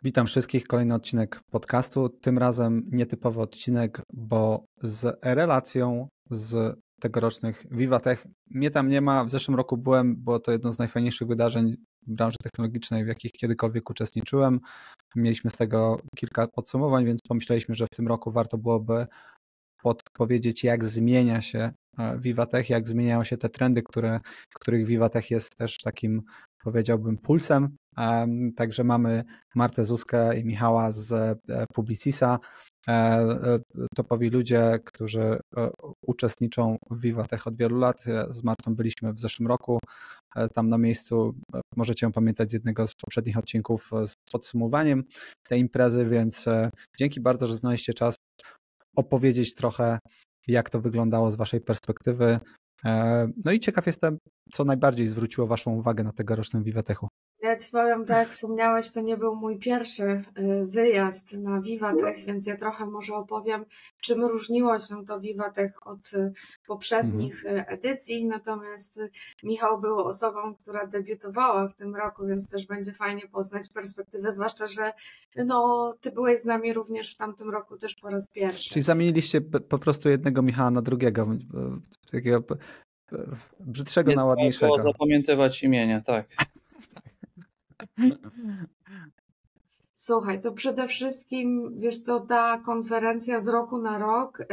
Witam wszystkich, kolejny odcinek podcastu. Tym razem nietypowy odcinek, bo z relacją z tegorocznych Viva-Tech. Mnie tam nie ma, w zeszłym roku byłem, było to jedno z najfajniejszych wydarzeń w branży technologicznej, w jakich kiedykolwiek uczestniczyłem. Mieliśmy z tego kilka podsumowań, więc pomyśleliśmy, że w tym roku warto byłoby podpowiedzieć, jak zmienia się Viva-Tech, jak zmieniają się te trendy, których Viva-Tech jest też takim, powiedziałbym, pulsem. Także mamy Martę Zuskę i Michała z Publicisa, topowi ludzie, którzy uczestniczą w Viva-Tech od wielu lat. Z Martą byliśmy w zeszłym roku tam na miejscu. Możecie ją pamiętać z jednego z poprzednich odcinków z podsumowaniem tej imprezy, więc dzięki bardzo, że znaleźliście czas opowiedzieć trochę, jak to wyglądało z waszej perspektywy. No i ciekaw jestem, co najbardziej zwróciło waszą uwagę na tegorocznym Viva-Techu. Ja ci powiem, tak jak wspomniałeś, to nie był mój pierwszy wyjazd na Viva-Tech, więc ja trochę może opowiem, czym różniło się to Viva-Tech od poprzednich edycji, natomiast Michał był osobą, która debiutowała w tym roku, więc też będzie fajnie poznać perspektywę, zwłaszcza, że ty byłeś z nami również w tamtym roku też po raz pierwszy. Czyli zamieniliście po prostu jednego Michała na drugiego, takiego brzydszego na ładniejszego. Trzeba było zapamiętywać imienia, tak. Słuchaj, to przede wszystkim, wiesz co, ta konferencja z roku na rok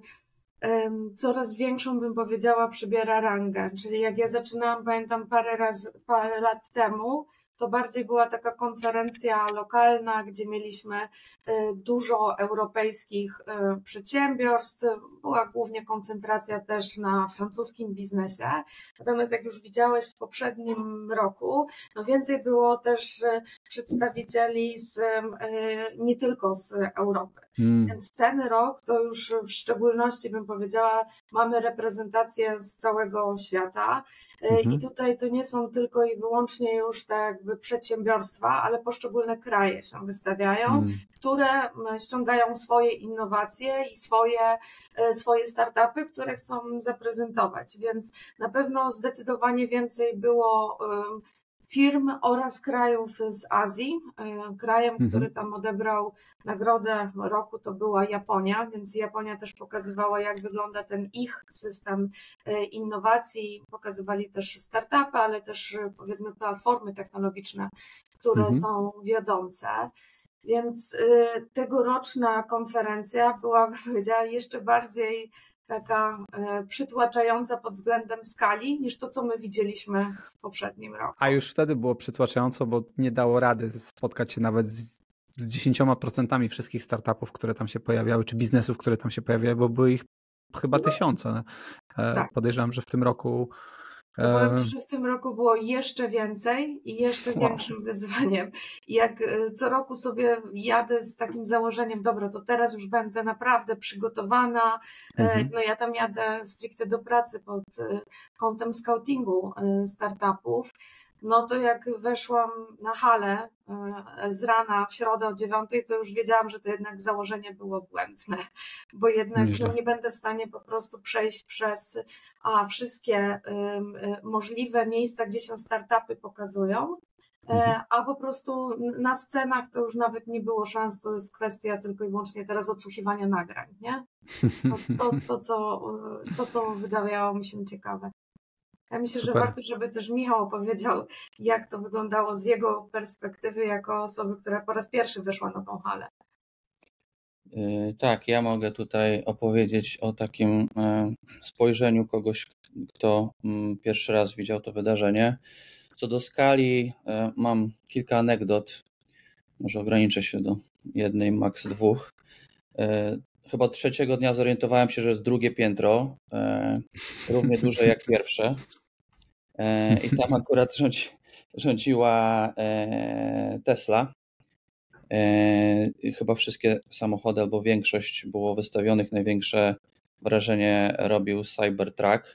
coraz większą, bym powiedziała, przybiera rangę. Czyli jak ja zaczynałam, pamiętam parę lat temu, to bardziej była taka konferencja lokalna, gdzie mieliśmy dużo europejskich przedsiębiorstw. Była głównie koncentracja też na francuskim biznesie. Natomiast jak już widziałeś w poprzednim roku, więcej było też przedstawicieli nie tylko z Europy. Więc ten rok to już w szczególności, bym powiedziała, mamy reprezentację z całego świata i tutaj to nie są tylko i wyłącznie już tak jakby przedsiębiorstwa, ale poszczególne kraje się wystawiają, które ściągają swoje innowacje i swoje startupy, które chcą zaprezentować, więc na pewno zdecydowanie więcej było firm oraz krajów z Azji. Krajem, który tam odebrał nagrodę roku, to była Japonia, więc Japonia też pokazywała, jak wygląda ten ich system innowacji. Pokazywali też startupy, ale też powiedzmy platformy technologiczne, które są wiodące. Więc tegoroczna konferencja była, bym powiedziała, jeszcze bardziej taka przytłaczająca pod względem skali niż to, co my widzieliśmy w poprzednim roku. A już wtedy było przytłaczająco, bo nie dało rady spotkać się nawet z 10% wszystkich startupów, które tam się pojawiały, czy biznesów, które tam się pojawiały, bo były ich chyba tysiące. Tak. Podejrzewam, że w tym roku... Powiem ci, że w tym roku było jeszcze więcej i jeszcze większym wyzwaniem. Jak co roku sobie jadę z takim założeniem, dobra, to teraz już będę naprawdę przygotowana. Ja tam jadę stricte do pracy pod kątem scoutingu startupów. To jak weszłam na halę z rana w środę o 9:00, to już wiedziałam, że to jednak założenie było błędne, bo jednak nie będę w stanie po prostu przejść przez wszystkie możliwe miejsca, gdzie się startupy pokazują, a po prostu na scenach to już nawet nie było szans, to jest kwestia tylko i wyłącznie teraz odsłuchiwania nagrań, nie? To, co wydawało mi się ciekawe. Ja myślę, że warto, żeby też Michał opowiedział, jak to wyglądało z jego perspektywy jako osoby, która po raz pierwszy weszła na tą halę. Tak, ja mogę tutaj opowiedzieć o takim spojrzeniu kogoś, kto pierwszy raz widział to wydarzenie. Co do skali, mam kilka anegdot, może ograniczę się do jednej, maks 2. Chyba trzeciego dnia zorientowałem się, że jest drugie piętro, równie duże jak pierwsze. I tam akurat rządziła Tesla. Chyba wszystkie samochody albo większość było wystawionych. Największe wrażenie robił Cybertruck.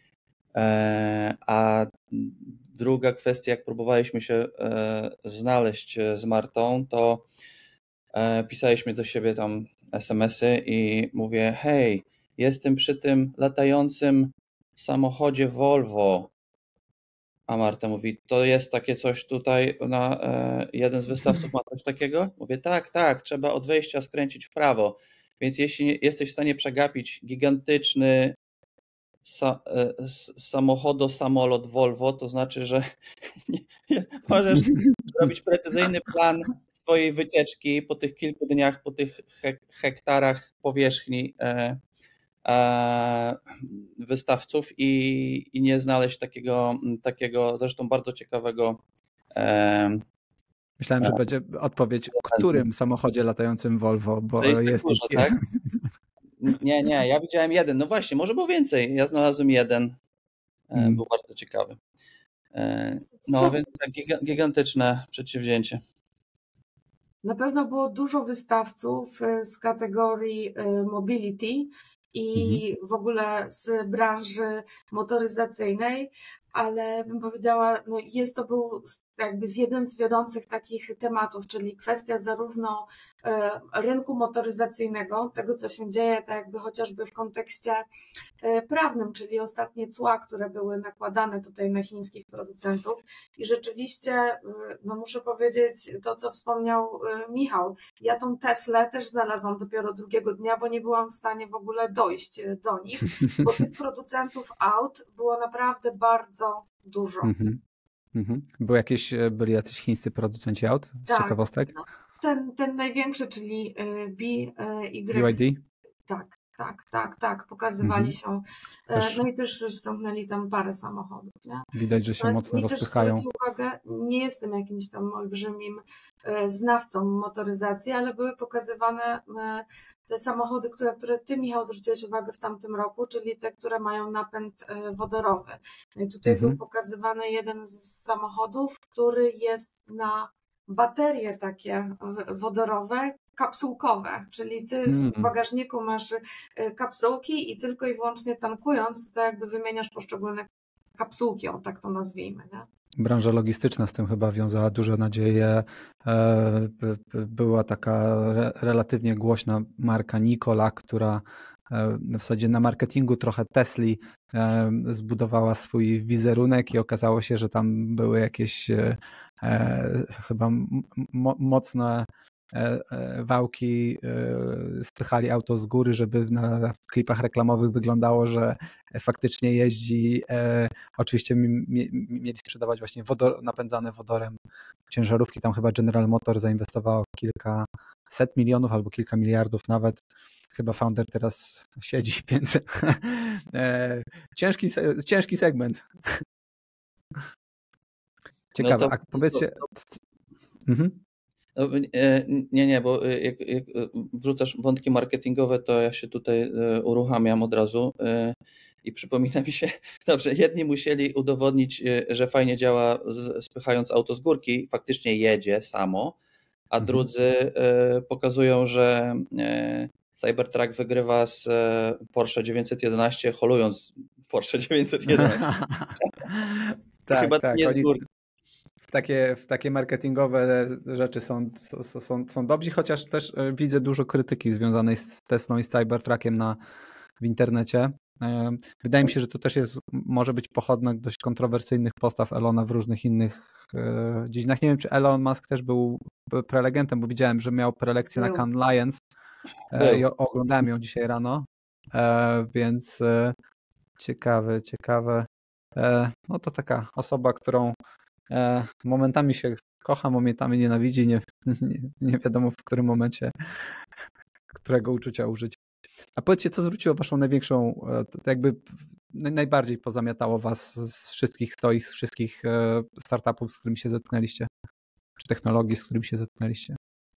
A druga kwestia, jak próbowaliśmy się znaleźć z Martą, to pisaliśmy do siebie tam SMS-y i mówię: hej, jestem przy tym latającym samochodzie Volvo. A Marta mówi, to jest takie coś tutaj, jeden z wystawców ma coś takiego? Mówię, tak, trzeba od wejścia skręcić w prawo. Więc jeśli jesteś w stanie przegapić gigantyczny samolot Volvo, to znaczy, że możesz zrobić precyzyjny plan swojej wycieczki po tych kilku dniach, po tych hektarach powierzchni wystawców i nie znaleźć takiego zresztą bardzo ciekawego. Myślałem, że będzie odpowiedź, którym samochodzie latającym Volvo, bo jest dużo, tak? Nie, ja widziałem jeden. No właśnie, może było więcej. Ja znalazłem jeden. Był bardzo ciekawy. No więc tak, gigantyczne przedsięwzięcie. Na pewno było dużo wystawców z kategorii mobility i w ogóle z branży motoryzacyjnej, ale bym powiedziała, no był jakby jeden z wiodących takich tematów, czyli kwestia zarówno rynku motoryzacyjnego, tego co się dzieje, tak jakby chociażby w kontekście prawnym, czyli ostatnie cła, które były nakładane tutaj na chińskich producentów i rzeczywiście, no muszę powiedzieć to, co wspomniał Michał, ja tą Teslę też znalazłam dopiero drugiego dnia, bo nie byłam w stanie w ogóle dojść do nich, bo tych producentów aut było naprawdę bardzo dużo. Byli jacyś chińscy producenci aut z ciekawostek? No, ten największy, czyli BYD? Tak, pokazywali się. No i też ściągnęli tam parę samochodów. Nie? Widać, że się mocno rozpychają. Zwróć uwagę, nie jestem jakimś tam olbrzymim znawcą motoryzacji, ale były pokazywane te samochody, które ty, Michał, zwróciłeś uwagę w tamtym roku, czyli te, które mają napęd wodorowy. No i tutaj był pokazywany jeden z samochodów, który jest na baterie takie wodorowe, kapsułkowe, czyli ty w bagażniku masz kapsułki i tylko i wyłącznie tankując, to jakby wymieniasz poszczególne kapsułki, o tak to nazwijmy. Nie? Branża logistyczna z tym chyba wiązała duże nadzieje. Była taka relatywnie głośna marka Nikola, która w zasadzie na marketingu trochę Tesli zbudowała swój wizerunek i okazało się, że tam były jakieś chyba mocne wałki spychali auto z góry, żeby na klipach reklamowych wyglądało, że faktycznie jeździ. Oczywiście mieli sprzedawać właśnie napędzane wodorem ciężarówki. Tam chyba General Motors zainwestowało kilkaset milionów albo kilka miliardów nawet. Chyba founder teraz siedzi, więc ciężki segment. Ciekawe, a powiedzcie... Nie, bo jak wrzucasz wątki marketingowe, to ja się tutaj uruchamiam od razu i przypomina mi się, dobrze, jedni musieli udowodnić, że fajnie działa spychając auto z górki, faktycznie jedzie samo, a drudzy pokazują, że Cybertruck wygrywa z Porsche 911, holując Porsche 911. Chyba tak. Nie z górki. W takie marketingowe rzeczy są dobrzy, chociaż też widzę dużo krytyki związanej z Teslą i z Cybertruckiem w internecie. Wydaje mi się, że to też może być pochodne dość kontrowersyjnych postaw Elona w różnych innych dziedzinach. Nie wiem, czy Elon Musk też był prelegentem, bo widziałem, że miał prelekcję na Cannes Lions i oglądałem ją dzisiaj rano, więc ciekawe. No to taka osoba, którą momentami się kocha, momentami nienawidzi, nie wiadomo w którym momencie którego uczucia użyć. A powiedzcie, co zwróciło waszą największą, jakby najbardziej pozamiatało was z wszystkich stoisk, z wszystkich startupów, z którymi się zetknęliście, czy technologii, z którymi się zetknęliście?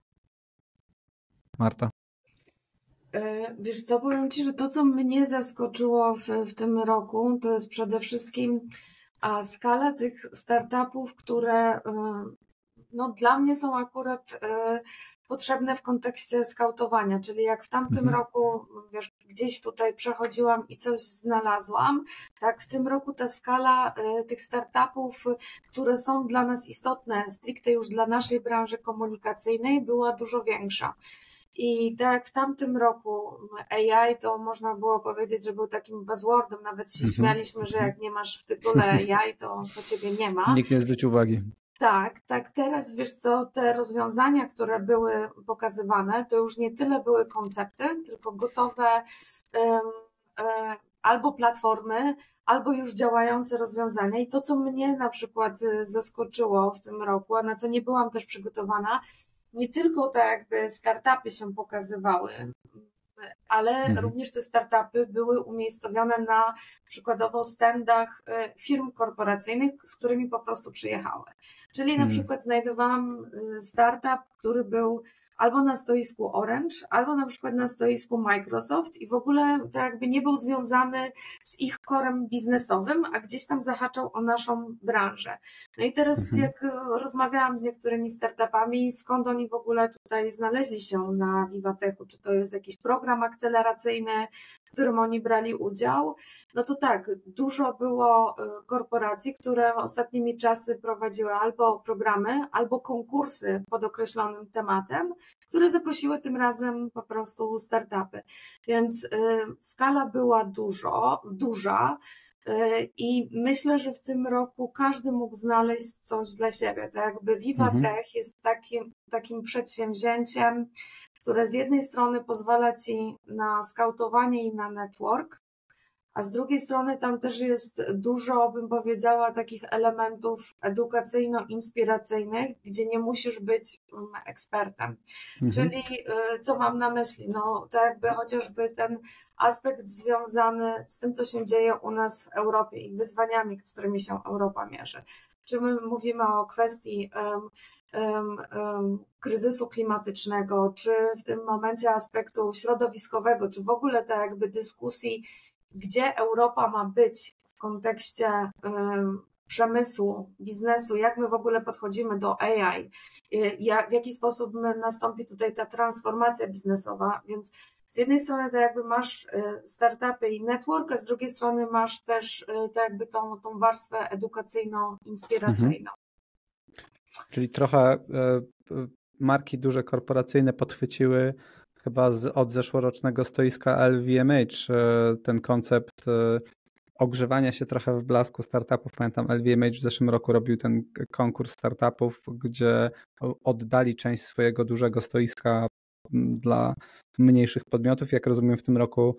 Marta? Wiesz co, powiem ci, że to, co mnie zaskoczyło w tym roku, to jest przede wszystkim skala tych startupów, które no, dla mnie są akurat potrzebne w kontekście skautowania, czyli jak w tamtym roku, wiesz, gdzieś tutaj przechodziłam i coś znalazłam, tak w tym roku ta skala tych startupów, które są dla nas istotne, stricte już dla naszej branży komunikacyjnej, była dużo większa. I tak jak w tamtym roku AI to można było powiedzieć, że był takim buzzwordem, nawet się śmialiśmy, że jak nie masz w tytule AI, to ciebie nie ma. Nikt nie zwrócił uwagi. Tak, teraz wiesz co, te rozwiązania, które były pokazywane, to już nie tyle były koncepty, tylko gotowe albo platformy, albo już działające rozwiązania. I to, co mnie na przykład zaskoczyło w tym roku, a na co nie byłam też przygotowana, nie tylko tak jakby startupy się pokazywały, ale również te startupy były umiejscowione na przykładowo standach firm korporacyjnych, z którymi po prostu przyjechały. Czyli na przykład znajdowałam startup, który był albo na stoisku Orange, albo na przykład na stoisku Microsoft i w ogóle to jakby nie był związany z ich korem biznesowym, a gdzieś tam zahaczał o naszą branżę. No i teraz jak rozmawiałam z niektórymi startupami, skąd oni w ogóle tutaj znaleźli się na Vivatechu, czy to jest jakiś program akceleracyjny, w którym oni brali udział, no to tak, dużo było korporacji, które ostatnimi czasy prowadziły albo programy, albo konkursy pod określonym tematem, które zaprosiły tym razem po prostu startupy. Więc skala była duża i myślę, że w tym roku każdy mógł znaleźć coś dla siebie. Tak jakby Vivatech jest takim przedsięwzięciem, które z jednej strony pozwala ci na skautowanie i na network, a z drugiej strony tam też jest dużo, bym powiedziała, takich elementów edukacyjno-inspiracyjnych, gdzie nie musisz być ekspertem. Czyli co mam na myśli? No to jakby chociażby ten aspekt związany z tym, co się dzieje u nas w Europie i wyzwaniami, z którymi się Europa mierzy. Czy my mówimy o kwestii kryzysu klimatycznego, czy w tym momencie aspektu środowiskowego, czy w ogóle tak jakby dyskusji, gdzie Europa ma być w kontekście przemysłu, biznesu, jak my w ogóle podchodzimy do AI, w jaki sposób nastąpi tutaj ta transformacja biznesowa, więc z jednej strony to jakby masz startupy i network, a z drugiej strony masz też tak jakby tą warstwę edukacyjno-inspiracyjną. Czyli trochę marki duże korporacyjne podchwyciły chyba od zeszłorocznego stoiska LVMH ten koncept ogrzewania się trochę w blasku startupów. Pamiętam, LVMH w zeszłym roku robił ten konkurs startupów, gdzie oddali część swojego dużego stoiska dla mniejszych podmiotów. Jak rozumiem, w tym roku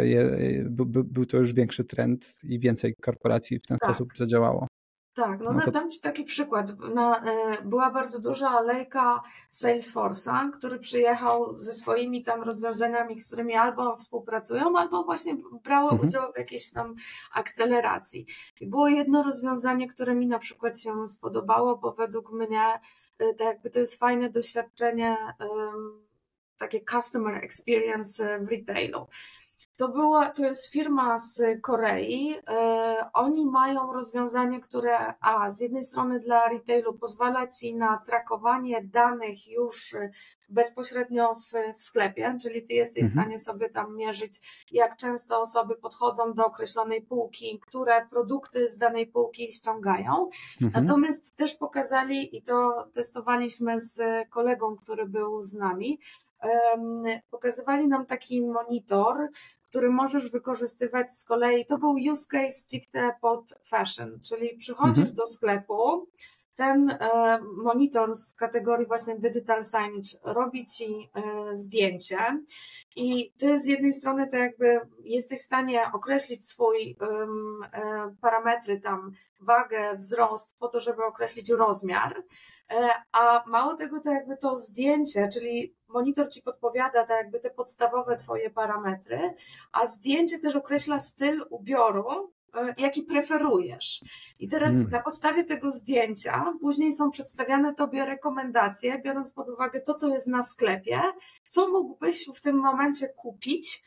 był to już większy trend i więcej korporacji w ten sposób zadziałało. Tak, dam Ci taki przykład. Była bardzo duża alejka Salesforce'a, który przyjechał ze swoimi tam rozwiązaniami, z którymi albo współpracują, albo właśnie brało udział w jakiejś tam akceleracji. I było jedno rozwiązanie, które mi na przykład się spodobało, bo według mnie tak jakby to jest fajne doświadczenie, takie customer experience w retailu. To jest firma z Korei. Oni mają rozwiązanie, które z jednej strony dla retailu pozwala ci na trakowanie danych już bezpośrednio w sklepie, czyli ty jesteś w stanie sobie tam mierzyć, jak często osoby podchodzą do określonej półki, które produkty z danej półki ściągają. Natomiast też pokazali, i to testowaliśmy z kolegą, który był z nami, pokazywali nam taki monitor, który możesz wykorzystywać z kolei, to był use case stricte pod fashion, czyli przychodzisz do sklepu, ten monitor z kategorii właśnie digital signage robi ci zdjęcie i ty z jednej strony to jakby jesteś w stanie określić swój parametry tam, wagę, wzrost po to, żeby określić rozmiar, a mało tego to jakby to zdjęcie, czyli monitor ci podpowiada tak jakby te podstawowe twoje parametry, a zdjęcie też określa styl ubioru, jaki preferujesz. I teraz na podstawie tego zdjęcia później są przedstawiane tobie rekomendacje, biorąc pod uwagę to, co jest na sklepie, co mógłbyś w tym momencie kupić,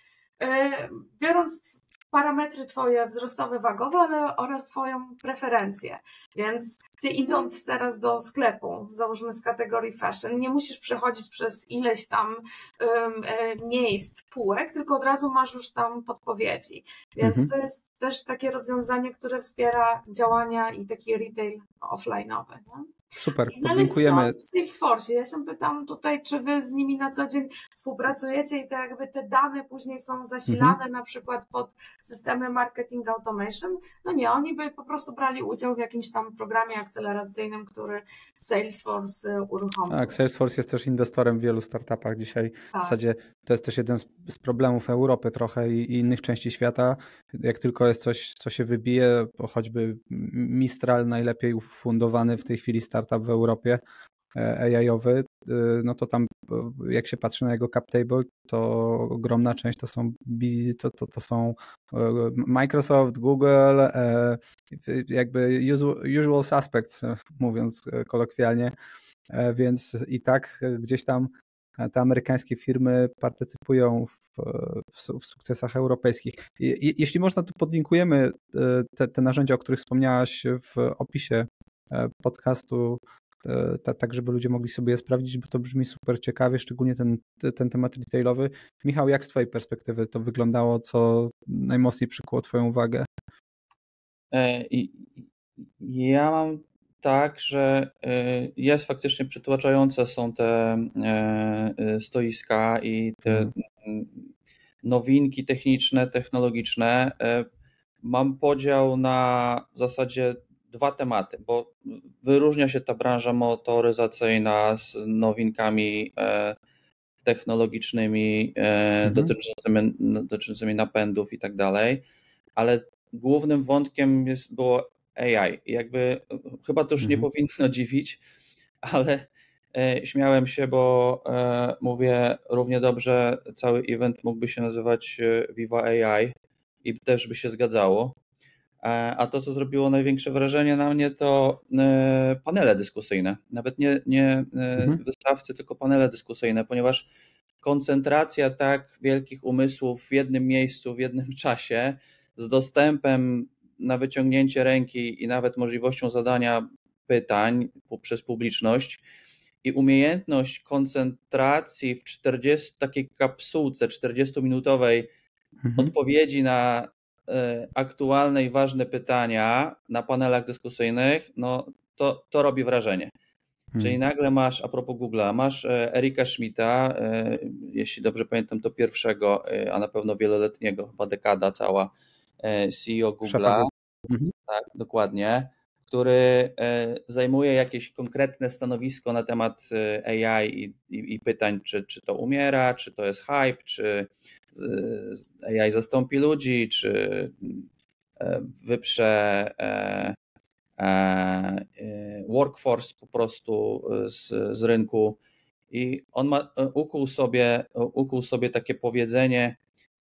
biorąc parametry twoje wzrostowe, wagowe, oraz twoją preferencję. Więc ty idąc teraz do sklepu, załóżmy z kategorii fashion, nie musisz przechodzić przez ileś tam miejsc, półek, tylko od razu masz już tam podpowiedzi. Więc to jest też takie rozwiązanie, które wspiera działania i taki retail offline'owy. Nie? Super, I znaleźli podlinkujemy. się w Salesforce. Ja się pytam tutaj, czy wy z nimi na co dzień współpracujecie i to jakby te dane później są zasilane na przykład pod systemy marketing automation. No nie, oni by po prostu brali udział w jakimś tam programie akceleracyjnym, który Salesforce uruchomił. Tak, Salesforce jest też inwestorem w wielu startupach dzisiaj. W Tak. zasadzie to jest też jeden z problemów Europy trochę i innych części świata. Jak tylko jest coś, co się wybije, bo choćby Mistral, najlepiej ufundowany w tej chwili startup w Europie, AI-owy, no to tam jak się patrzy na jego cap table, to ogromna część to są Microsoft, Google, jakby usual suspects, mówiąc kolokwialnie, więc i tak gdzieś tam te amerykańskie firmy partycypują w sukcesach europejskich. Jeśli można, to podlinkujemy te narzędzia, o których wspomniałaś w opisie podcastu, tak żeby ludzie mogli sobie je sprawdzić, bo to brzmi super ciekawie, szczególnie ten temat retailowy. Michał, jak z twojej perspektywy to wyglądało, co najmocniej przykuło twoją uwagę? Ja mam tak, że jest faktycznie przytłaczające są te stoiska i te nowinki techniczne, technologiczne. Mam podział na w zasadzie dwa tematy, bo wyróżnia się ta branża motoryzacyjna z nowinkami technologicznymi dotyczącymi napędów i tak dalej, ale głównym wątkiem było AI. I jakby chyba to już nie powinno dziwić, ale śmiałem się, bo mówię, równie dobrze cały event mógłby się nazywać Viva AI i też by się zgadzało. A to, co zrobiło największe wrażenie na mnie, to panele dyskusyjne. Nawet nie wystawcy, tylko panele dyskusyjne, ponieważ koncentracja tak wielkich umysłów w jednym miejscu, w jednym czasie, z dostępem na wyciągnięcie ręki i nawet możliwością zadania pytań przez publiczność i umiejętność koncentracji w takiej kapsułce 40-minutowej odpowiedzi na aktualne i ważne pytania na panelach dyskusyjnych, no to robi wrażenie. Czyli nagle masz, a propos Google'a, masz Erika Schmidta, jeśli dobrze pamiętam, to pierwszego, a na pewno wieloletniego, chyba dekada cała, CEO Google'a, tak, dokładnie, który zajmuje jakieś konkretne stanowisko na temat AI i pytań, czy to umiera, czy to jest hype, czy AI zastąpi ludzi, czy wyprze workforce po prostu z rynku. I on ukuł sobie takie powiedzenie,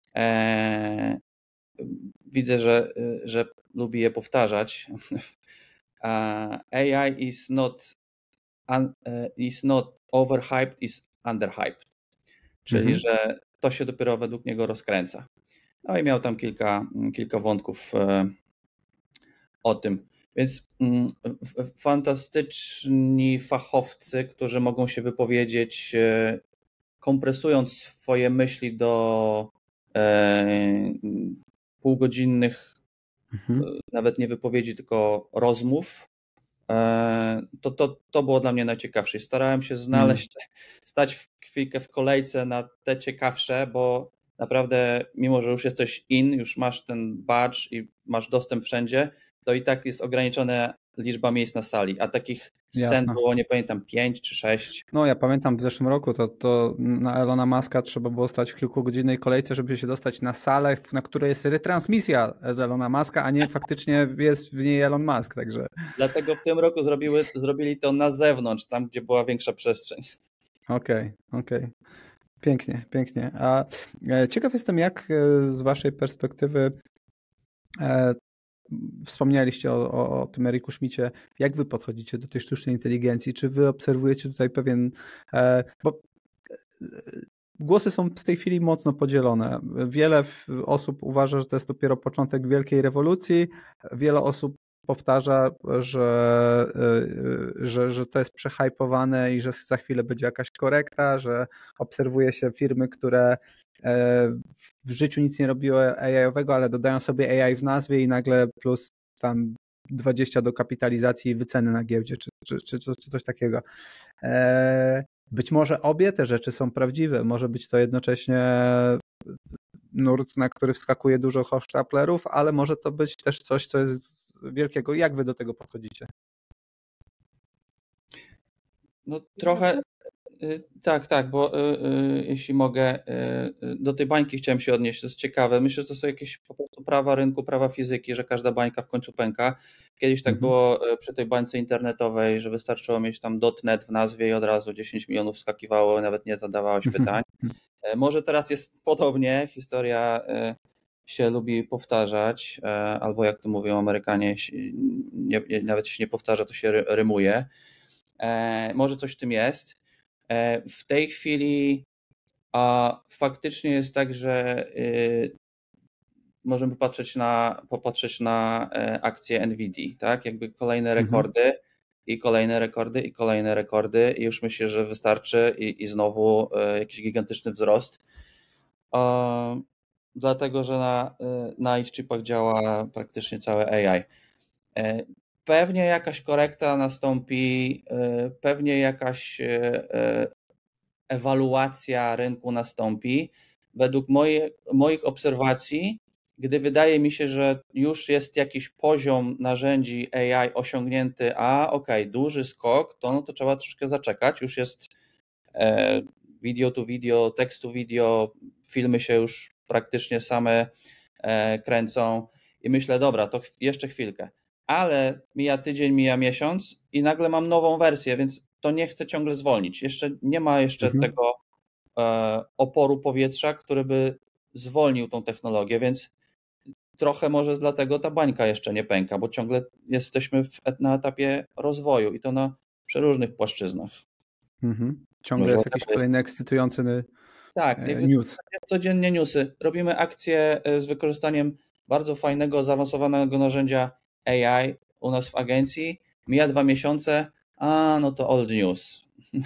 widzę, że lubi je powtarzać. AI is not overhyped, is underhyped. Czyli, że to się dopiero według niego rozkręca. No i miał tam kilka wątków o tym. Więc fantastyczni fachowcy, którzy mogą się wypowiedzieć, kompresując swoje myśli do półgodzinnych, nawet nie wypowiedzi, tylko rozmów, to było dla mnie najciekawsze. Starałem się stać chwilkę w kolejce na te ciekawsze, bo naprawdę, mimo że już jesteś już masz ten badge i masz dostęp wszędzie, to i tak jest ograniczona liczba miejsc na sali, a takich scen było, nie pamiętam, 5 czy 6. No ja pamiętam w zeszłym roku to na Elona Muska trzeba było stać w kilkugodzinnej kolejce, żeby się dostać na salę, na której jest retransmisja z Elona Muska, a nie faktycznie jest w niej Elon Musk, także... Dlatego w tym roku zrobili to na zewnątrz, tam gdzie była większa przestrzeń. Okej. Pięknie. A ciekaw jestem, jak z waszej perspektywy wspomnieliście o tym Eriku Schmidcie, jak wy podchodzicie do tej sztucznej inteligencji? Czy wy obserwujecie tutaj pewien... Bo głosy są w tej chwili mocno podzielone. Wiele osób uważa, że to jest dopiero początek wielkiej rewolucji. Wiele osób powtarza, że to jest przehypowane i że za chwilę będzie jakaś korekta, że obserwuje się firmy, które w życiu nic nie robiły AI-owego, ale dodają sobie AI w nazwie i nagle plus tam 20 do kapitalizacji i wyceny na giełdzie, czy coś takiego. Być może obie te rzeczy są prawdziwe, może być to jednocześnie nurt, na który wskakuje dużo hochsztaplerów, ale może to być też coś, co jest wielkiego. Jak wy do tego podchodzicie? No trochę, tak, bo jeśli mogę, do tej bańki chciałem się odnieść, to jest ciekawe. Myślę, że to są jakieś po prostu prawa rynku, prawa fizyki, że każda bańka w końcu pęka. Kiedyś tak było przy tej bańce internetowej, że wystarczyło mieć tam .net w nazwie i od razu 10 milionów wskakiwało, nawet nie zadawałeś pytań. Może teraz jest podobnie, historia się lubi powtarzać, albo jak to mówią Amerykanie, nawet jeśli nie powtarza, to się rymuje. Może coś w tym jest. W tej chwili faktycznie jest tak, że możemy popatrzeć na akcje Nvidia, tak? Jakby kolejne rekordy i kolejne rekordy i kolejne rekordy i już myślę, że wystarczy i znowu jakiś gigantyczny wzrost. Dlatego, że na ich chipach działa praktycznie całe AI. Pewnie jakaś korekta nastąpi, pewnie jakaś ewaluacja rynku nastąpi. Według moich obserwacji, gdy wydaje mi się, że już jest jakiś poziom narzędzi AI osiągnięty, duży skok, to trzeba troszkę zaczekać. Już jest video to video, tekst to video, filmy się już praktycznie same kręcą i myślę, dobra, to jeszcze chwilkę. Ale mija tydzień, mija miesiąc i nagle mam nową wersję, więc to nie chcę ciągle zwolnić. Nie ma tego oporu powietrza, który by zwolnił tą technologię, więc trochę może dlatego ta bańka jeszcze nie pęka, bo ciągle jesteśmy na etapie rozwoju i to na przeróżnych płaszczyznach. Ciągle może jest jakiś kolejny ekscytujący news. Codziennie newsy. Robimy akcje z wykorzystaniem bardzo fajnego, zaawansowanego narzędzia AI u nas w agencji. Mija 2 miesiące, no to old news.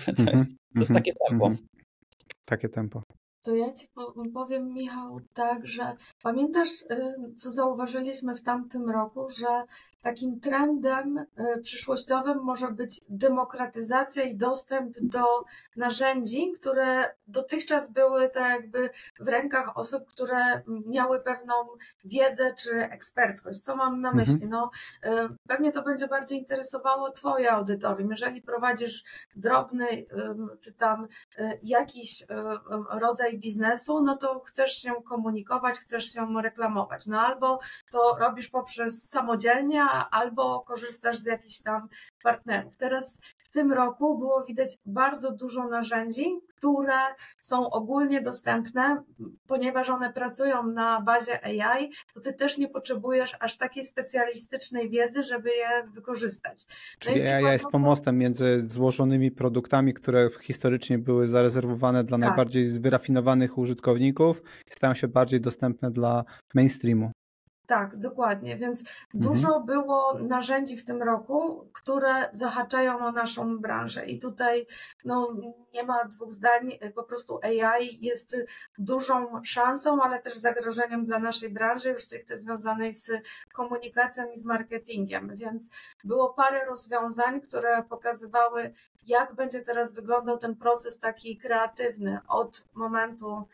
To jest takie tempo. Takie tempo. To ja ci powiem, Michał, tak, że pamiętasz, co zauważyliśmy w tamtym roku, że takim trendem przyszłościowym może być demokratyzacja i dostęp do narzędzi, które dotychczas były tak jakby w rękach osób, które miały pewną wiedzę czy eksperckość. Co mam na myśli? No, pewnie to będzie bardziej interesowało twoje audytorium. Jeżeli prowadzisz drobny czy tam jakiś rodzaj biznesu, no to chcesz się komunikować, chcesz się reklamować. No albo to robisz poprzez samodzielnie, albo korzystasz z jakichś tam partnerów. Teraz w tym roku było widać bardzo dużo narzędzi, które są ogólnie dostępne, ponieważ one pracują na bazie AI, to ty też nie potrzebujesz aż takiej specjalistycznej wiedzy, żeby je wykorzystać. Czyli AI jest pomostem między złożonymi produktami, które historycznie były zarezerwowane dla najbardziej wyrafinowanych użytkowników i stają się bardziej dostępne dla mainstreamu. Tak, dokładnie, więc dużo było narzędzi w tym roku, które zahaczają o naszą branżę i tutaj nie ma dwóch zdań, po prostu AI jest dużą szansą, ale też zagrożeniem dla naszej branży, już stricte związanej z komunikacją i z marketingiem, więc było parę rozwiązań, które pokazywały, jak będzie teraz wyglądał ten proces taki kreatywny od momentu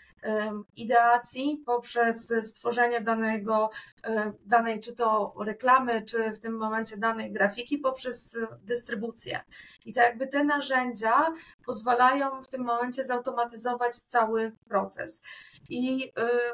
ideacji poprzez stworzenie danej czy to reklamy, czy w tym momencie danej grafiki poprzez dystrybucję. I tak jakby te narzędzia pozwalają w tym momencie zautomatyzować cały proces. I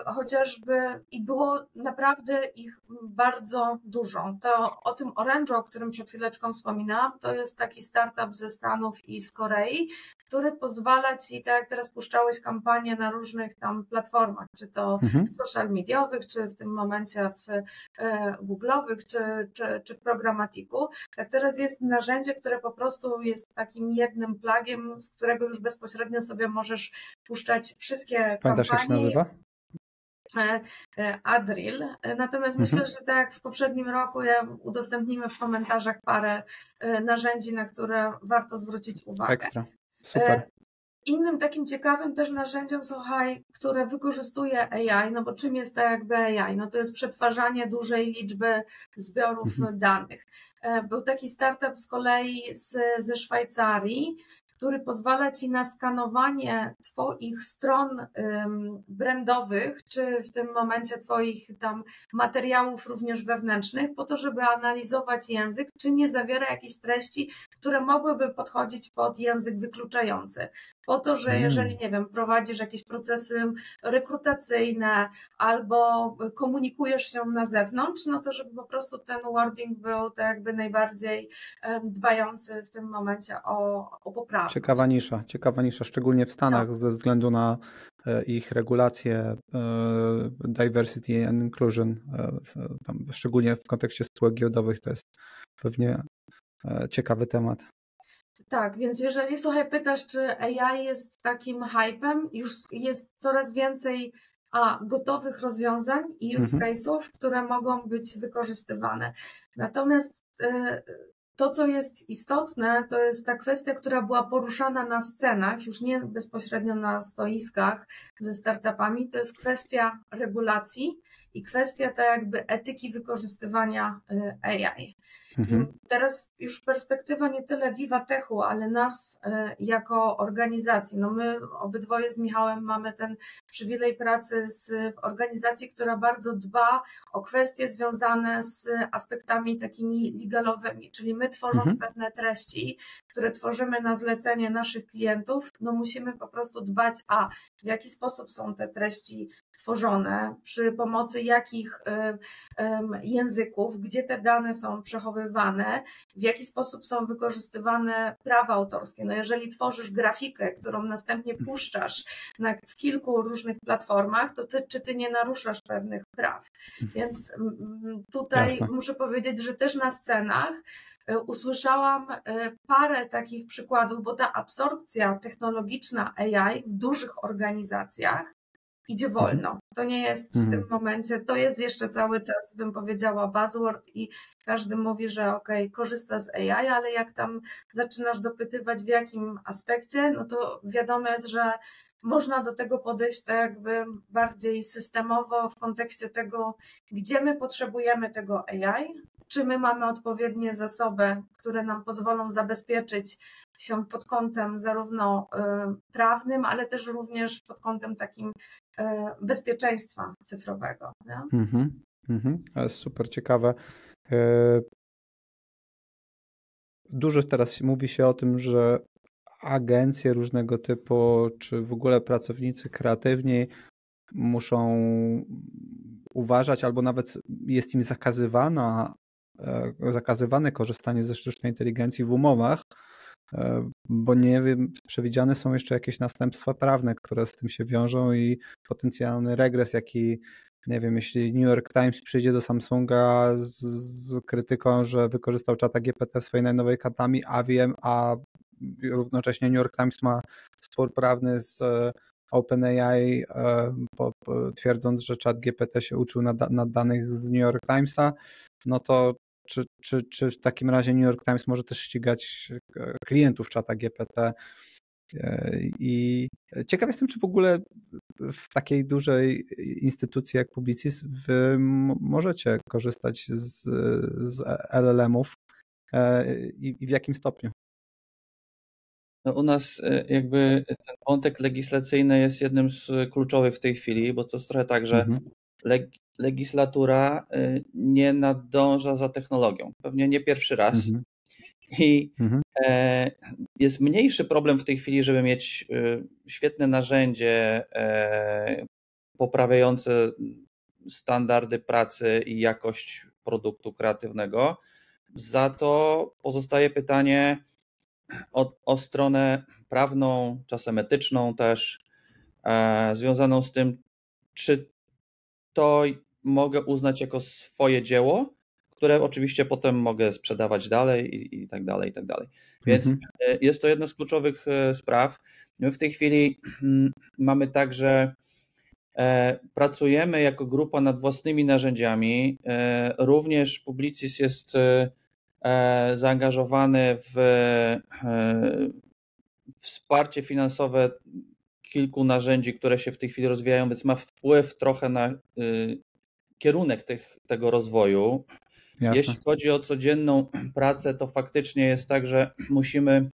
było naprawdę ich bardzo dużo. To o tym Orange'u, o którym przed chwileczką wspominałam, to jest taki startup ze Stanów i z Korei, który pozwala ci, tak jak teraz puszczałeś kampanię na różnych tam platformach, czy to social mediowych, czy w tym momencie w googlowych, czy w programatiku, tak teraz jest narzędzie, które po prostu jest takim jednym plugiem, z którego już bezpośrednio sobie możesz puszczać wszystkie kampanie. Pamiętasz, jak się nazywa? Adril. Natomiast myślę, że tak jak w poprzednim roku udostępnimy w komentarzach parę narzędzi, na które warto zwrócić uwagę. Ekstra. Super. Innym takim ciekawym też narzędziem są które wykorzystuje AI, no bo czym jest to jakby AI? No to jest przetwarzanie dużej liczby zbiorów danych. Był taki startup z kolei ze Szwajcarii, który pozwala ci na skanowanie twoich stron brandowych, czy w tym momencie twoich tam materiałów również wewnętrznych, po to, żeby analizować język, czy nie zawiera jakichś treści, które mogłyby podchodzić pod język wykluczający. Po to, że jeżeli, nie wiem, prowadzisz jakieś procesy rekrutacyjne albo komunikujesz się na zewnątrz, no to żeby po prostu ten wording był tak jakby najbardziej dbający w tym momencie o poprawę. Ciekawa nisza, szczególnie w Stanach ze względu na ich regulacje diversity and inclusion, tam szczególnie w kontekście spółek giełdowych to jest pewnie ciekawy temat. Tak, więc jeżeli pytasz, czy AI jest takim hypem, już jest coraz więcej gotowych rozwiązań i use case'ów, które mogą być wykorzystywane. Natomiast to, co jest istotne, to jest ta kwestia, która była poruszana na scenach, już nie bezpośrednio na stoiskach ze startupami, to jest kwestia regulacji i kwestia tak jakby etyki wykorzystywania AI. I teraz już perspektywa nie tyle Vivatechu, ale nas jako organizacji. No my obydwoje z Michałem mamy ten przywilej pracy w organizacji, która bardzo dba o kwestie związane z aspektami takimi legalowymi, czyli my tworząc pewne treści, które tworzymy na zlecenie naszych klientów, no musimy po prostu dbać, w jaki sposób są te treści tworzone, przy pomocy jakich języków, gdzie te dane są przechowywane, w jaki sposób są wykorzystywane prawa autorskie. No jeżeli tworzysz grafikę, którą następnie puszczasz w kilku różnych platformach, to czy ty nie naruszasz pewnych praw. Więc tutaj muszę powiedzieć, że też na scenach usłyszałam parę takich przykładów, bo ta absorpcja technologiczna AI w dużych organizacjach idzie wolno. To nie jest w tym momencie, to jest jeszcze cały czas, bym powiedziała, buzzword i każdy mówi, że korzysta z AI, ale jak tam zaczynasz dopytywać w jakim aspekcie, no to wiadomo jest, że można do tego podejść tak jakby bardziej systemowo w kontekście tego, gdzie my potrzebujemy tego AI, czy my mamy odpowiednie zasoby, które nam pozwolą zabezpieczyć się pod kątem zarówno prawnym, ale też również pod kątem takim bezpieczeństwa cyfrowego. To jest super ciekawe. Dużo teraz mówi się o tym, że agencje różnego typu, czy w ogóle pracownicy kreatywni muszą uważać, albo nawet jest im zakazywane korzystanie ze sztucznej inteligencji w umowach, bo nie wiem, przewidziane są jeszcze jakieś następstwa prawne, które z tym się wiążą i potencjalny regres, jaki, nie wiem, jeśli New York Times przyjdzie do Samsunga z krytyką, że wykorzystał czata GPT w swojej najnowszej kampanii, a równocześnie New York Times ma spór prawny z OpenAI, twierdząc, że czat GPT się uczył na danych z New York Timesa, no to czy w takim razie New York Times może też ścigać klientów czata GPT? I ciekaw jestem, czy w ogóle w takiej dużej instytucji jak Publicis wy możecie korzystać z LLM-ów i w jakim stopniu? No u nas jakby ten wątek legislacyjny jest jednym z kluczowych w tej chwili, bo to jest trochę tak, że legislatura nie nadąża za technologią. Pewnie nie pierwszy raz. I jest mniejszy problem w tej chwili, żeby mieć świetne narzędzie poprawiające standardy pracy i jakość produktu kreatywnego. Za to pozostaje pytanie o stronę prawną, czasem etyczną też, związaną z tym, czy to mogę uznać jako swoje dzieło, które oczywiście potem mogę sprzedawać dalej i tak dalej, i tak dalej. Więc jest to jedna z kluczowych spraw. My w tej chwili mamy tak, że pracujemy jako grupa nad własnymi narzędziami. Również Publicis jest zaangażowany w wsparcie finansowe kilku narzędzi, które się w tej chwili rozwijają, więc ma wpływ trochę na kierunek tego rozwoju. Jasne. Jeśli chodzi o codzienną pracę, to faktycznie jest tak, że musimy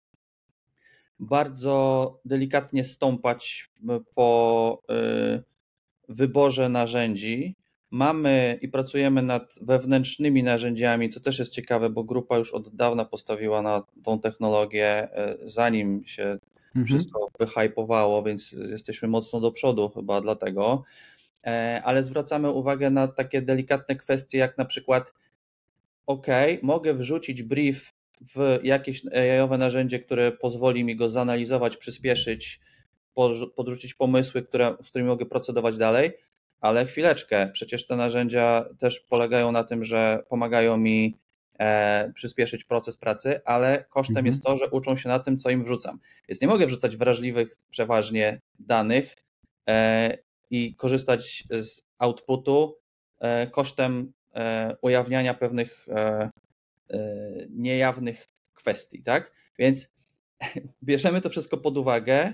bardzo delikatnie stąpać po wyborze narzędzi. Mamy i pracujemy nad wewnętrznymi narzędziami, co też jest ciekawe, bo grupa już od dawna postawiła na tą technologię, zanim się wszystko wyhypowało, więc jesteśmy mocno do przodu chyba dlatego, ale zwracamy uwagę na takie delikatne kwestie, jak na przykład mogę wrzucić brief w jakieś AI-owe narzędzie, które pozwoli mi go zanalizować, przyspieszyć, podrzucić pomysły, z którymi mogę procedować dalej, ale chwileczkę, przecież te narzędzia też polegają na tym, że pomagają mi przyspieszyć proces pracy, ale kosztem jest to, że uczą się na tym, co im wrzucam. Więc nie mogę wrzucać wrażliwych przeważnie danych i korzystać z outputu kosztem ujawniania pewnych niejawnych kwestii, tak? Więc bierzemy to wszystko pod uwagę.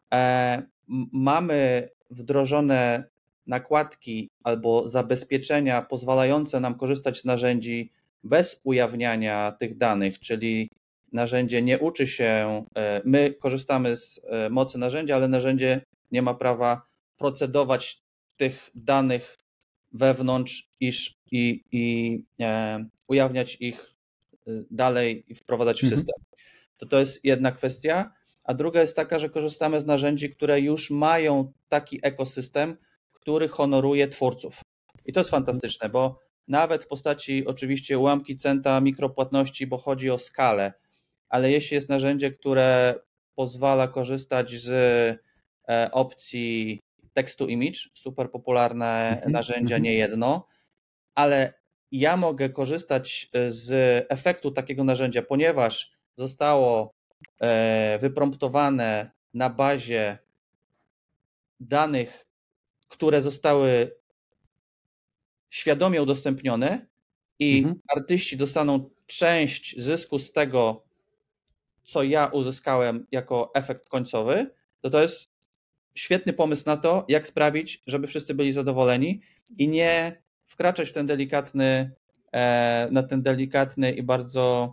Mamy wdrożone nakładki albo zabezpieczenia pozwalające nam korzystać z narzędzi bez ujawniania tych danych, czyli narzędzie nie uczy się, my korzystamy z mocy narzędzia, ale narzędzie nie ma prawa procedować tych danych wewnątrz i ujawniać ich dalej i wprowadzać w system. To jest jedna kwestia, a druga jest taka, że korzystamy z narzędzi, które już mają taki ekosystem, który honoruje twórców. I to jest fantastyczne, bo nawet w postaci oczywiście ułamki centa mikropłatności, bo chodzi o skalę, ale jeśli jest narzędzie, które pozwala korzystać z opcji text to image, super popularne narzędzia, nie jedno, ale ja mogę korzystać z efektu takiego narzędzia, ponieważ zostało wypromptowane na bazie danych, które zostały świadomie udostępnione i artyści dostaną część zysku z tego, co ja uzyskałem jako efekt końcowy, to jest świetny pomysł na to, jak sprawić, żeby wszyscy byli zadowoleni i nie wkraczać w ten delikatny i bardzo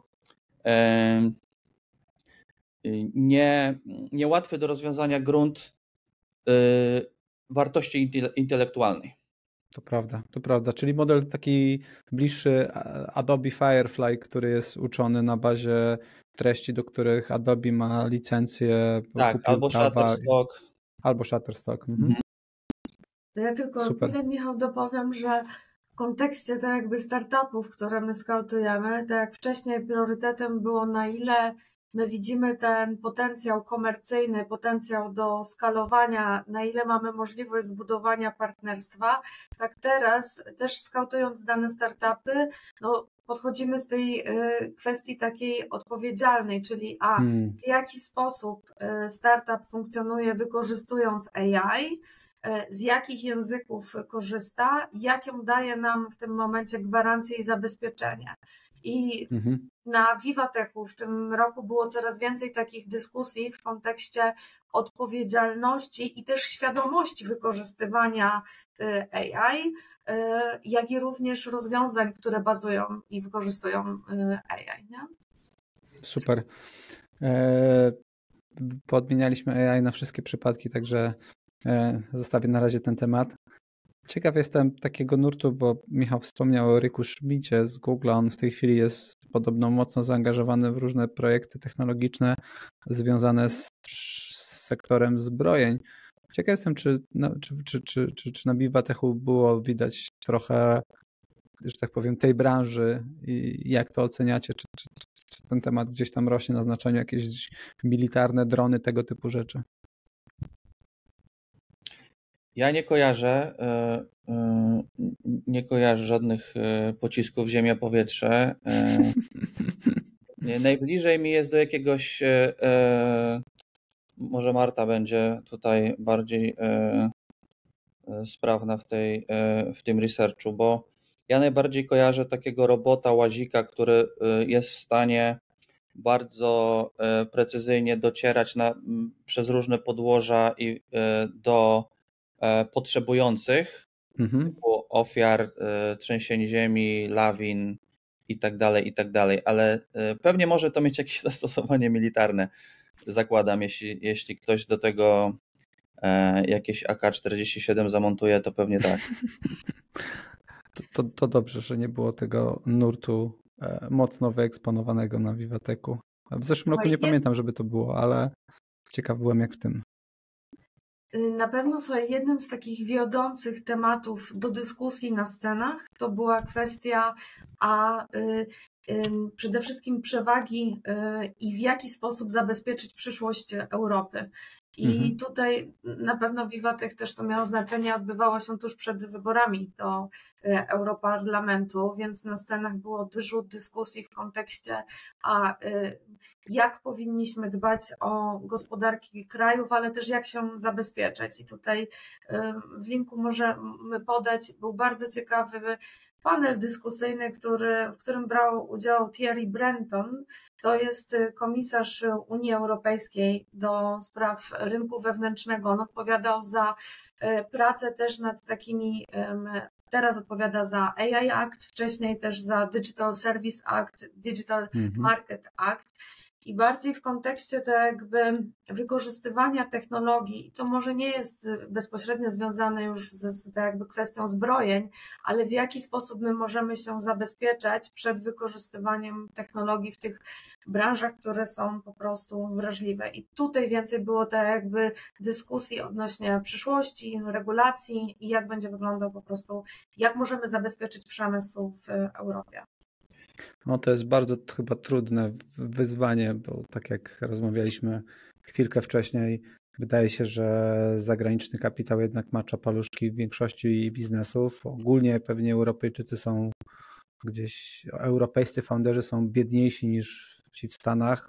niełatwy do rozwiązania grunt wartości intelektualnej. To prawda. Czyli model taki bliższy Adobe Firefly, który jest uczony na bazie treści, do których Adobe ma licencję. Tak, albo Shutterstock. Albo Shutterstock. To ja tylko chwilę, Michał, dopowiem, że w kontekście tak jakby startupów, które my skautujemy, tak jak wcześniej priorytetem było, na ile my widzimy ten potencjał komercyjny, potencjał do skalowania, na ile mamy możliwość zbudowania partnerstwa, tak teraz też skautując dane startupy, podchodzimy z tej kwestii takiej odpowiedzialnej, czyli w jaki sposób startup funkcjonuje wykorzystując AI, z jakich języków korzysta, jaką daje nam w tym momencie gwarancję i zabezpieczenie. I na Vivatechu w tym roku było coraz więcej takich dyskusji w kontekście odpowiedzialności i też świadomości wykorzystywania AI, jak i również rozwiązań, które bazują i wykorzystują AI. Nie? Super. Podmienialiśmy AI na wszystkie przypadki, także zostawię na razie ten temat. Ciekaw jestem takiego nurtu, bo Michał wspomniał o Riku Schmidzie z Google. On w tej chwili jest podobno mocno zaangażowany w różne projekty technologiczne związane z sektorem zbrojeń. Ciekaw jestem, czy na Vivatechu było widać trochę, że tak powiem, tej branży i jak to oceniacie? Czy ten temat gdzieś tam rośnie na znaczeniu, jakieś militarne drony, tego typu rzeczy? Ja nie kojarzę żadnych pocisków ziemia-powietrze. Najbliżej mi jest do jakiegoś, może Marta będzie tutaj bardziej sprawna w tym researchu, bo ja najbardziej kojarzę takiego robota łazika, który jest w stanie bardzo precyzyjnie docierać przez różne podłoża i do potrzebujących, typu ofiar trzęsień ziemi, lawin i tak dalej, ale pewnie może to mieć jakieś zastosowanie militarne, zakładam, jeśli ktoś do tego jakieś AK-47 zamontuje, to pewnie tak. To dobrze, że nie było tego nurtu mocno wyeksponowanego na Vivateku. W zeszłym roku nie pamiętam, żeby to było, ale ciekaw byłem jak w tym. Na pewno jednym z takich wiodących tematów do dyskusji na scenach to była kwestia przede wszystkim przewagi i w jaki sposób zabezpieczyć przyszłość Europy. I tutaj na pewno Vivatech też to miało znaczenie, odbywało się tuż przed wyborami do Europarlamentu, więc na scenach było dużo dyskusji w kontekście jak powinniśmy dbać o gospodarki krajów, ale też jak się zabezpieczać. I tutaj w linku możemy podać, był bardzo ciekawy panel dyskusyjny, w którym brał udział Thierry Breton. To jest komisarz Unii Europejskiej do spraw rynku wewnętrznego. On odpowiadał za pracę też nad takimi, teraz odpowiada za AI Act, wcześniej też za Digital Service Act, Digital Market Act. I bardziej w kontekście wykorzystywania technologii, to może nie jest bezpośrednio związane już z kwestią zbrojeń, ale w jaki sposób my możemy się zabezpieczać przed wykorzystywaniem technologii w tych branżach, które są po prostu wrażliwe. I tutaj więcej było dyskusji odnośnie przyszłości, regulacji i jak będzie wyglądał po prostu, jak możemy zabezpieczyć przemysł w Europie. No to jest bardzo chyba trudne wyzwanie, bo tak jak rozmawialiśmy chwilkę wcześniej, wydaje się, że zagraniczny kapitał jednak macza paluszki w większości biznesów. Ogólnie pewnie Europejczycy są gdzieś, europejscy founderzy są biedniejsi niż ci w Stanach,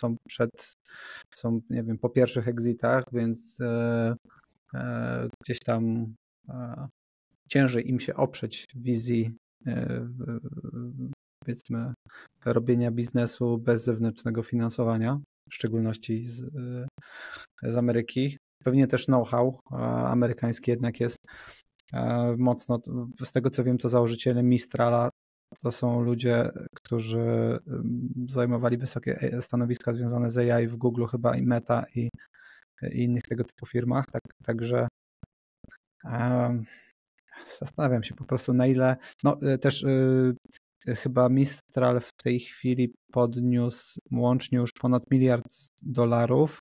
są nie wiem, po pierwszych exitach, więc gdzieś tam ciężej im się oprzeć wizji powiedzmy robienia biznesu bez zewnętrznego finansowania, w szczególności z Ameryki. Pewnie też know-how amerykański jednak jest mocno, z tego co wiem, to założyciele Mistrala to są ludzie, którzy zajmowali wysokie stanowiska związane z AI w Google chyba i Meta i innych tego typu firmach, także zastanawiam się po prostu na ile, no też chyba Mistral w tej chwili podniósł łącznie już ponad $1 miliard,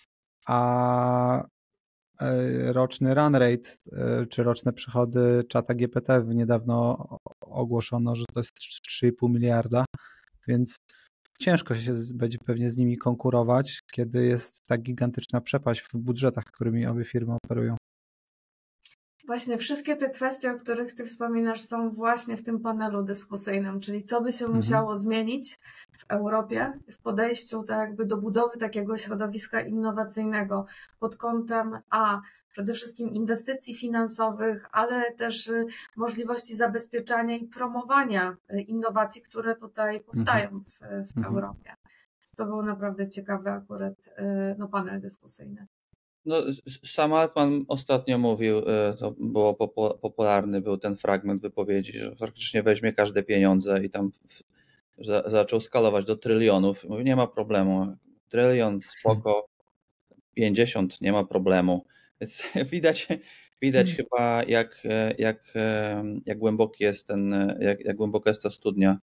a roczny run rate, czy roczne przychody czata GPT niedawno ogłoszono, że to jest 3,5 miliarda, więc ciężko się będzie pewnie z nimi konkurować, kiedy jest tak gigantyczna przepaść w budżetach, którymi obie firmy operują. Właśnie wszystkie te kwestie, o których ty wspominasz, są właśnie w tym panelu dyskusyjnym, czyli co by się musiało zmienić w Europie w podejściu do budowy takiego środowiska innowacyjnego pod kątem przede wszystkim inwestycji finansowych, ale też możliwości zabezpieczania i promowania innowacji, które tutaj powstają w Europie. Więc to był naprawdę ciekawy akurat panel dyskusyjny. No, Sam Altman ostatnio mówił, to było popularny, był ten fragment wypowiedzi, że faktycznie weźmie każde pieniądze i tam zaczął skalować do trylionów. Mówi, nie ma problemu, trylion spoko, 50 nie ma problemu. Więc widać chyba jak głęboki jest jak głęboka jest ta studnia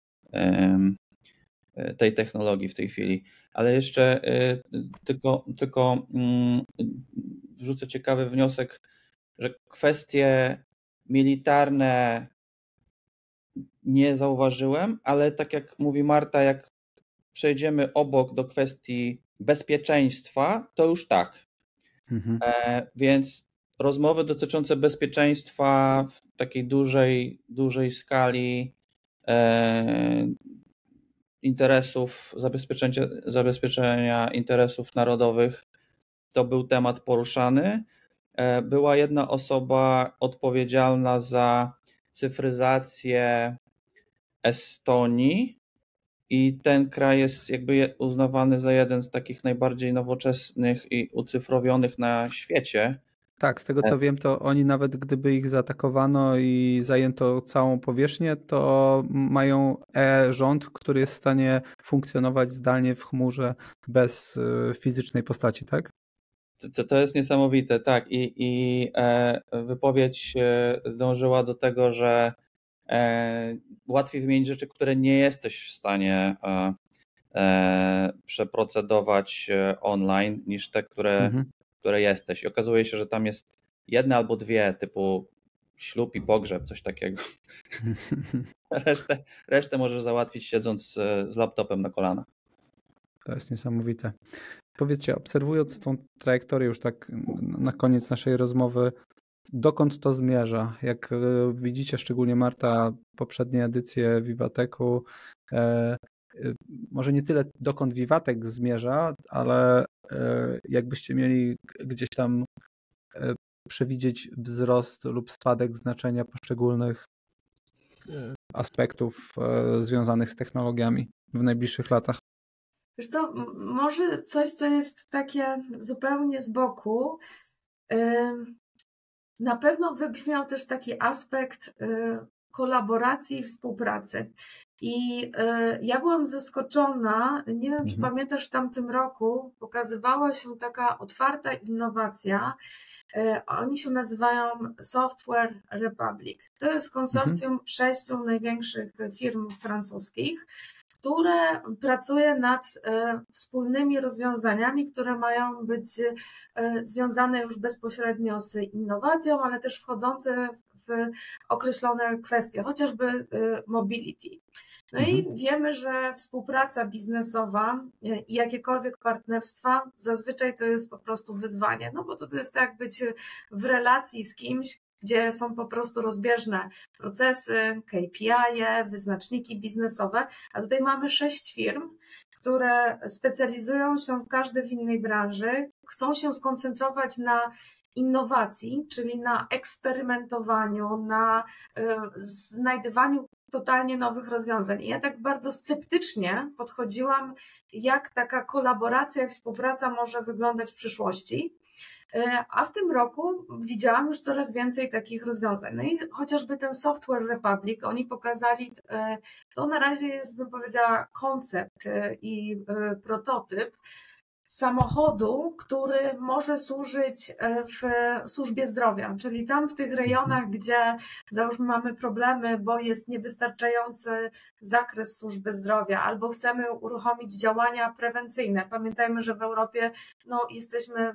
tej technologii w tej chwili. Ale jeszcze tylko wrzucę ciekawy wniosek, że kwestie militarne nie zauważyłem, ale tak jak mówi Marta, jak przejdziemy obok do kwestii bezpieczeństwa, to już tak. Więc rozmowy dotyczące bezpieczeństwa w takiej dużej skali interesów, zabezpieczenia interesów narodowych, to był temat poruszany. Była jedna osoba odpowiedzialna za cyfryzację Estonii i ten kraj jest jakby uznawany za jeden z takich najbardziej nowoczesnych i ucyfrowionych na świecie. Tak, z tego co wiem, to oni nawet gdyby ich zaatakowano i zajęto całą powierzchnię, to mają e-rząd, który jest w stanie funkcjonować zdalnie w chmurze bez fizycznej postaci, tak? To jest niesamowite, tak. I wypowiedź dążyła do tego, że łatwiej wymienić rzeczy, które nie jesteś w stanie przeprocedować online, niż te, które jesteś. I okazuje się, że tam jest jedna albo dwie, typu ślub i pogrzeb, coś takiego. Resztę możesz załatwić siedząc z laptopem na kolanach. To jest niesamowite. Powiedzcie, obserwując tą trajektorię już tak na koniec naszej rozmowy, dokąd to zmierza? Jak widzicie, szczególnie Marta, poprzednie edycje Vivatechu, może nie tyle dokąd Vivatek zmierza, ale jakbyście mieli gdzieś tam przewidzieć wzrost lub spadek znaczenia poszczególnych aspektów związanych z technologiami w najbliższych latach? Wiesz co, może coś, co jest takie zupełnie z boku. Na pewno wybrzmiał też taki aspekt kolaboracji i współpracy. I ja byłam zaskoczona, nie wiem, czy pamiętasz, w tamtym roku pokazywała się taka otwarta innowacja. Oni się nazywają Software Republic. To jest konsorcjum 6 największych firm francuskich, które pracuje nad wspólnymi rozwiązaniami, które mają być związane już bezpośrednio z innowacją, ale też wchodzące w określone kwestie, chociażby mobility. No i wiemy, że współpraca biznesowa i jakiekolwiek partnerstwa zazwyczaj to jest po prostu wyzwanie, no bo to jest tak jak być w relacji z kimś, gdzie są po prostu rozbieżne procesy, KPI-e, wyznaczniki biznesowe, a tutaj mamy 6 firm, które specjalizują się w każdej w innej branży, chcą się skoncentrować na innowacji, czyli na eksperymentowaniu, na znajdywaniu totalnie nowych rozwiązań. I ja tak bardzo sceptycznie podchodziłam, jak taka kolaboracja i współpraca może wyglądać w przyszłości. A w tym roku widziałam już coraz więcej takich rozwiązań. No i chociażby ten Software Republic, oni pokazali, to na razie jest, bym powiedziała, koncept i prototyp samochodu, który może służyć w służbie zdrowia, czyli tam w tych rejonach, gdzie załóżmy mamy problemy, bo jest niewystarczający zakres służby zdrowia, albo chcemy uruchomić działania prewencyjne. Pamiętajmy, że w Europie jesteśmy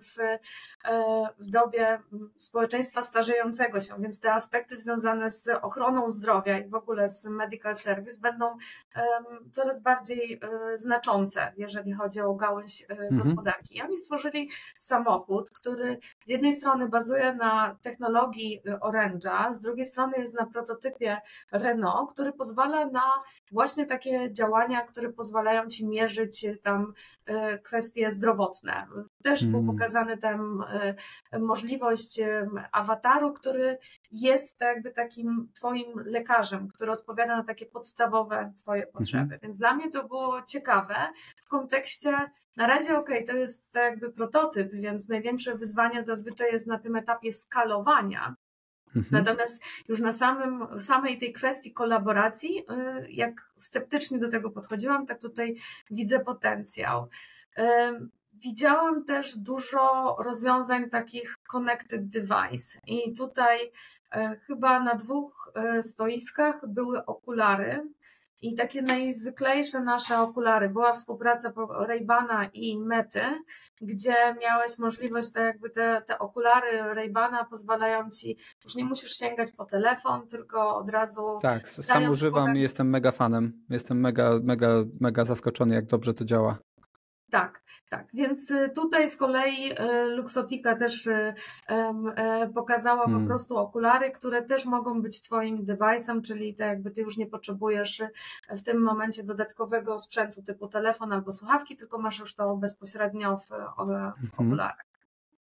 w dobie społeczeństwa starzejącego się, więc te aspekty związane z ochroną zdrowia i w ogóle z medical service będą coraz bardziej znaczące, jeżeli chodzi o gałąź gospodarki. I oni stworzyli samochód, który z jednej strony bazuje na technologii Orange'a, z drugiej strony jest na prototypie Renault, który pozwala na właśnie takie działania, które pozwalają ci mierzyć tam kwestie zdrowotne. Też był pokazany tam możliwość awataru, który jest jakby takim twoim lekarzem, który odpowiada na takie podstawowe twoje potrzeby. Więc dla mnie to było ciekawe w kontekście, na razie to jest jakby prototyp, więc największe wyzwanie zazwyczaj jest na tym etapie skalowania. Natomiast już na samej tej kwestii kolaboracji, jak sceptycznie do tego podchodziłam, tak tutaj widzę potencjał. Widziałam też dużo rozwiązań takich connected device i tutaj chyba na 2 stoiskach były okulary. I takie najzwyklejsze nasze okulary. Była współpraca Ray-Bana i Mety, gdzie miałeś możliwość, tak jakby te okulary Ray-Bana pozwalają ci, już nie musisz sięgać po telefon, tylko od razu... Tak, sam używam i jestem mega fanem. Jestem mega zaskoczony, jak dobrze to działa. Tak. Więc tutaj z kolei Luxottica też pokazała po prostu okulary, które też mogą być twoim device'em, czyli tak jakby ty już nie potrzebujesz w tym momencie dodatkowego sprzętu typu telefon albo słuchawki, tylko masz już to bezpośrednio w okularach.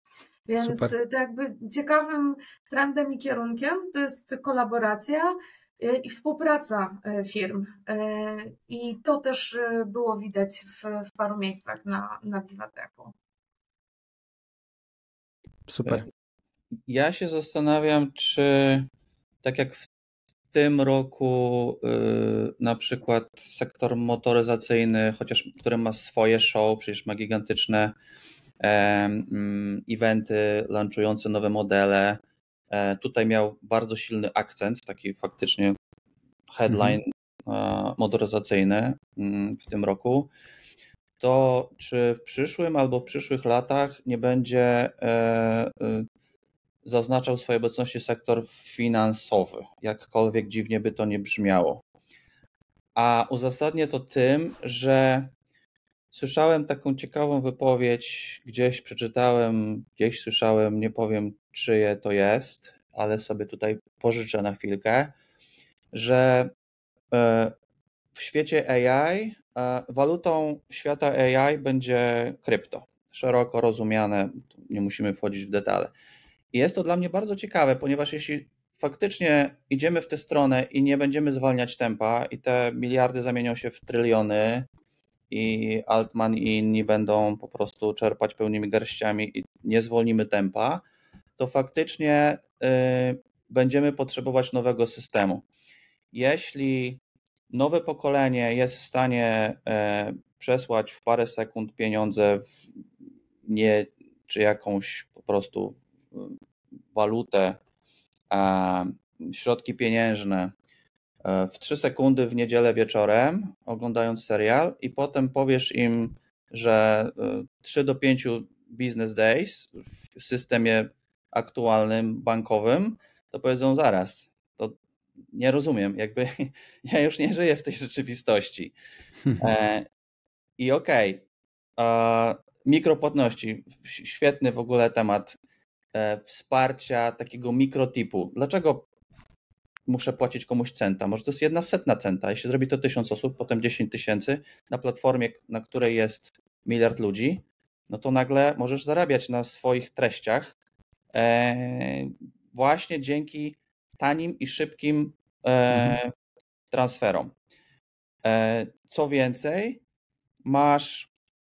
Więc to jakby ciekawym trendem i kierunkiem to jest kolaboracja. i współpraca firm. I to też było widać w paru miejscach na Vivatechu. Super. Ja się zastanawiam, czy tak jak w tym roku na przykład sektor motoryzacyjny, chociaż który ma swoje show, przecież ma gigantyczne eventy launchujące nowe modele. Tutaj miał bardzo silny akcent, taki faktycznie headline motoryzacyjny w tym roku. To czy w przyszłym albo w przyszłych latach nie będzie zaznaczał swojej obecności sektor finansowy, jakkolwiek dziwnie by to nie brzmiało. A uzasadnię to tym, że słyszałem taką ciekawą wypowiedź, gdzieś przeczytałem, gdzieś słyszałem, nie powiem czyje to jest, ale sobie tutaj pożyczę na chwilkę, że w świecie AI, walutą świata AI będzie krypto. Szeroko rozumiane, nie musimy wchodzić w detale. I jest to dla mnie bardzo ciekawe, ponieważ jeśli faktycznie idziemy w tę stronę i nie będziemy zwalniać tempa i te miliardy zamienią się w tryliony i Altman i inni będą po prostu czerpać pełnymi garściami i nie zwolnimy tempa, to faktycznie będziemy potrzebować nowego systemu. Jeśli nowe pokolenie jest w stanie przesłać w parę sekund pieniądze w nie czy jakąś po prostu walutę, środki pieniężne w 3 sekundy w niedzielę wieczorem, oglądając serial, i potem powiesz im, że 3 do 5 business days w systemie aktualnym bankowym, to powiedzą zaraz, to nie rozumiem, jakby ja już nie żyję w tej rzeczywistości. I okej, mikropłatności, świetny w ogóle temat wsparcia takiego mikrotipu. Dlaczego muszę płacić komuś centa? Może to jest 1/100 centa. Jeśli zrobi to 1000 osób, potem 10 000 na platformie, na której jest 1 miliard ludzi, no to nagle możesz zarabiać na swoich treściach właśnie dzięki tanim i szybkim transferom. Co więcej, masz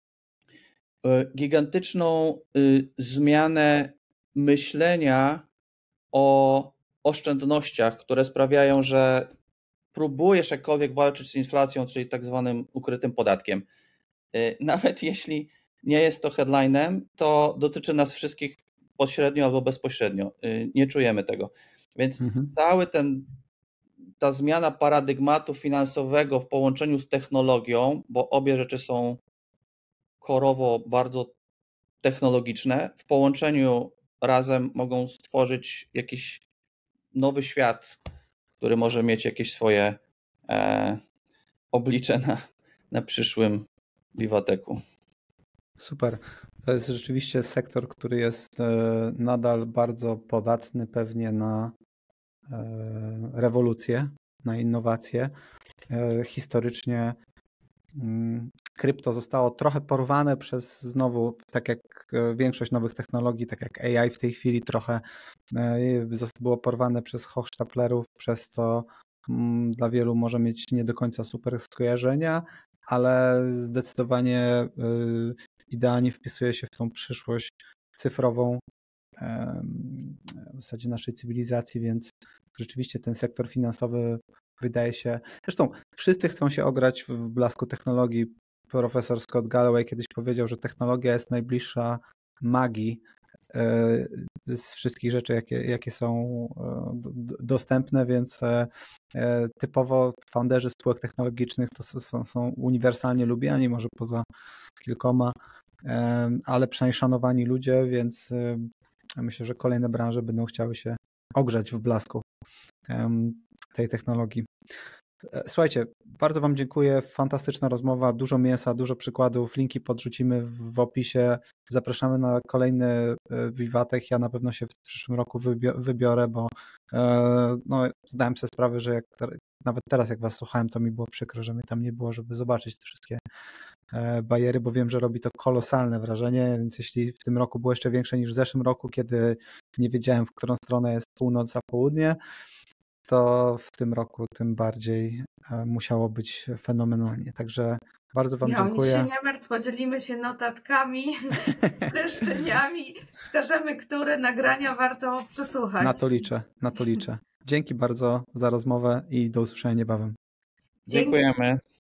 gigantyczną zmianę myślenia o oszczędnościach, które sprawiają, że próbujesz jakkolwiek walczyć z inflacją, czyli tak zwanym ukrytym podatkiem. Nawet jeśli nie jest to headlinem, to dotyczy nas wszystkich pośrednio albo bezpośrednio. Nie czujemy tego. Więc cały ta zmiana paradygmatu finansowego w połączeniu z technologią, bo obie rzeczy są korowo bardzo technologiczne, w połączeniu razem mogą stworzyć jakiś nowy świat, który może mieć jakieś swoje oblicze na przyszłym Vivatechu. Super. To jest rzeczywiście sektor, który jest nadal bardzo podatny pewnie na rewolucję, na innowacje. Historycznie krypto zostało trochę porwane przez znowu, tak jak większość nowych technologii, tak jak AI w tej chwili trochę było porwane przez hochsztaplerów, przez co dla wielu może mieć nie do końca super skojarzenia, ale zdecydowanie idealnie wpisuje się w tą przyszłość cyfrową w zasadzie naszej cywilizacji, więc rzeczywiście ten sektor finansowy wydaje się... Zresztą wszyscy chcą się ograć w blasku technologii. Profesor Scott Galloway kiedyś powiedział, że technologia jest najbliższa magii z wszystkich rzeczy, jakie są dostępne, więc typowo founderzy spółek technologicznych to są uniwersalnie lubiani, może poza kilkoma, ale przynajmniej szanowani ludzie, więc myślę, że kolejne branże będą chciały się ogrzać w blasku tej technologii. Słuchajcie, bardzo Wam dziękuję, fantastyczna rozmowa, dużo mięsa, dużo przykładów, linki podrzucimy w opisie, zapraszamy na kolejny Vivatech, ja na pewno się w przyszłym roku wybiorę, bo no, zdałem sobie sprawę, że nawet teraz jak Was słuchałem, to mi było przykro, że mnie tam nie było, żeby zobaczyć te wszystkie bajery, bo wiem, że robi to kolosalne wrażenie, więc jeśli w tym roku było jeszcze większe niż w zeszłym roku, kiedy nie wiedziałem, w którą stronę jest północ a południe, to w tym roku tym bardziej musiało być fenomenalnie. Także bardzo Wam dziękuję. Nic się nie martw, podzielimy się notatkami, streszczeniami, wskażemy, które nagrania warto przesłuchać. Na to liczę. Dzięki bardzo za rozmowę i do usłyszenia niebawem. Dziękujemy.